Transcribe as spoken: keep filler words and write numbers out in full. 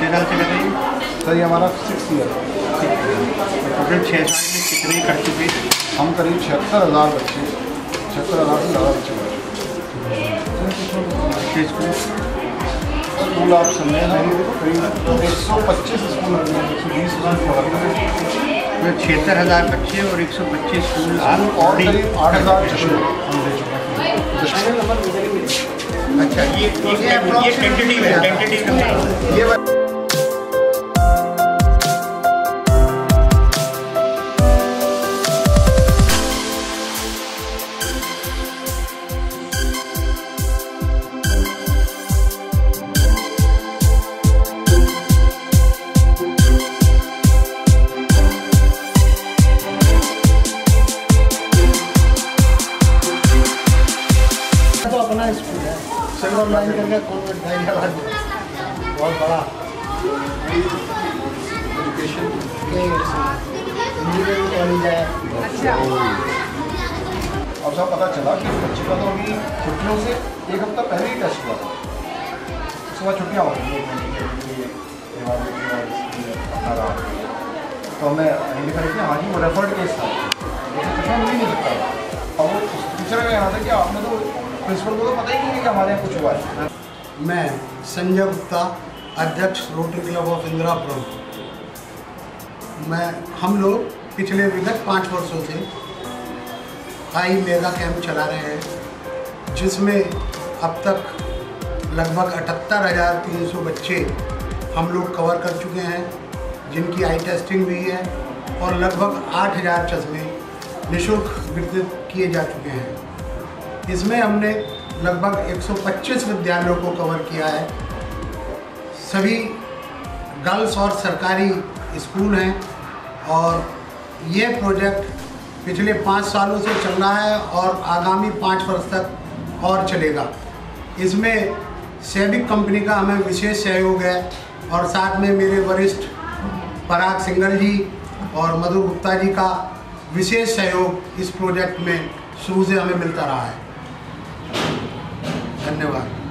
कितने साल से कर रहे हैं? सर ये हमारा सिक्स ईयर टोटल छः साल में कितने कर चुके हैं? हम करीब छिहत्तर हज़ार बच्चे छिहत्तर हज़ार से ज़्यादा बच्चे पढ़ चुके हैं। स्कूल आप समझे हैं करीब एक सौ पच्चीस स्कूल हैं, एक सौ बीस तो छिहत्तर हज़ार बच्चे और एक सौ पच्चीस स्कूल और करीब आठ हज़ार चश्मे हम दे चुके हैं। अच्छा, ये ये टेंटेटिव है, टेंटेटिव है ये। तो अपना स्कूल है, सेवन लाइन करके कॉन्वेंट हैदराबाद में बहुत बड़ा एजुकेशन इंजीनियरिंग कॉलेज है। अब सब पता चला कि बच्चे का तो अभी छुट्टियों से एक हफ्ता पहले ही टेस्ट हुआ था, उसके बाद छुट्टियाँ हो गई अठारह। तो हमें लिखा कि हाँ जी वो रेफर्ड केस था, चश्मा मिल ही नहीं सकता। और वो टीचर का कहना था कि आपने तो प्रिंसिपल को तो पता ही नहीं है कि हमारे यहाँ कुछ हुआ है। मैं संजय गुप्ता, अध्यक्ष रोटरी क्लब ऑफ इंदिरापुरम। मैं हम लोग पिछले विगत पाँच वर्षों से आई मेगा कैंप चला रहे हैं, जिसमें अब तक लगभग अठहत्तर हज़ार तीन सौ बच्चे हम लोग कवर कर चुके हैं, जिनकी आई टेस्टिंग हुई है और लगभग आठ हज़ार चश्मे निःशुल्क वितरित किए जा चुके हैं। इसमें हमने लगभग एक सौ पच्चीस विद्यालयों को कवर किया है। सभी गर्ल्स और सरकारी स्कूल हैं और ये प्रोजेक्ट पिछले पाँच सालों से चल रहा है और आगामी पाँच वर्ष तक और चलेगा। इसमें सैबिक कंपनी का हमें विशेष सहयोग है और साथ में मेरे वरिष्ठ पराग सिंगल जी और मधु गुप्ता जी का विशेष सहयोग इस प्रोजेक्ट में शुरू से हमें मिलता रहा है। धन्यवाद।